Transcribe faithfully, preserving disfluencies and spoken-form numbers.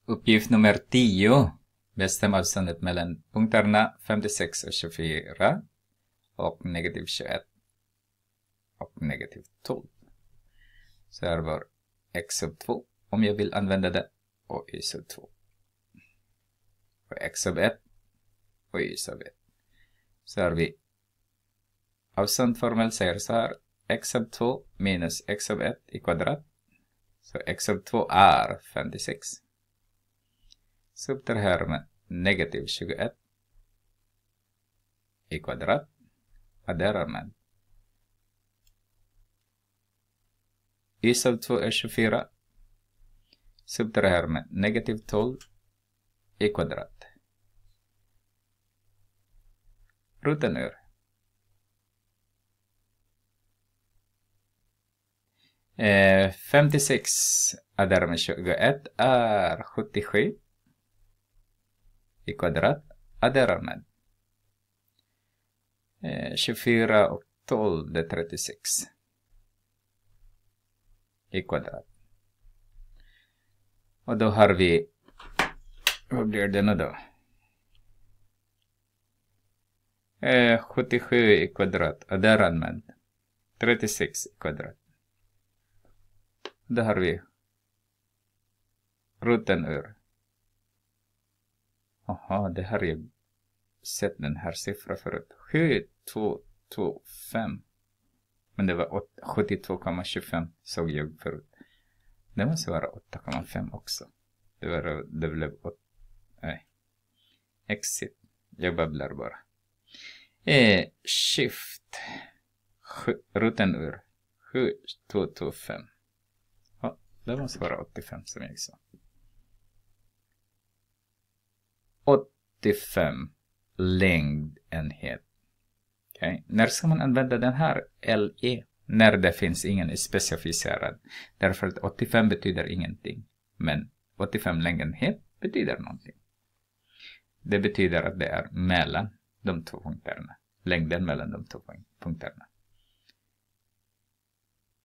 Uppgift nummer tio. Bestäm avståndet mellan punkterna femtiosex och tjugofyra och negativ tjugoett och negativ tolv. Så här var x sub två om jag vill använda det och y sub två. Och x sub ett och y sub ett. Så har vi avståndformel säger så här: x sub två minus x sub ett i kvadrat. Så x sub två är femtiosex. Subtrahera med negativ tjugoett i kvadrat. Adderar med y sub två är tjugofyra. Subtrahera med negativ tolv i kvadrat. Roten ur. Eh, femtiosex adderar med tjugoett är sjuttiosju i kvadrat. Adderar med eh, tjugofyra och tolv, det är trettiosex i kvadrat. Och då har vi, vad blir det nu då? Eh, sjuttiosju i kvadrat adderar med trettiosex i kvadrat. Då har vi roten ur. Aha, det har jag sett den här siffran förut. sju två två fem. Men det var sjuttiotvå komma tjugofem såg jag förut. Det måste vara åtta komma fem också. Det, var, det blev åtta. Nej. Exit. Jag babblar bara. Eh, shift. Roten ur. sju två två fem. Ja, det måste vara åttiofem som jag sa. åttiofem längdenhet. Okay. När ska man använda den här L E? När det finns ingen specificerad. Därför att åttiofem betyder ingenting. Men åttiofem längdenhet betyder någonting. Det betyder att det är mellan de två punkterna. Längden mellan de två punkterna.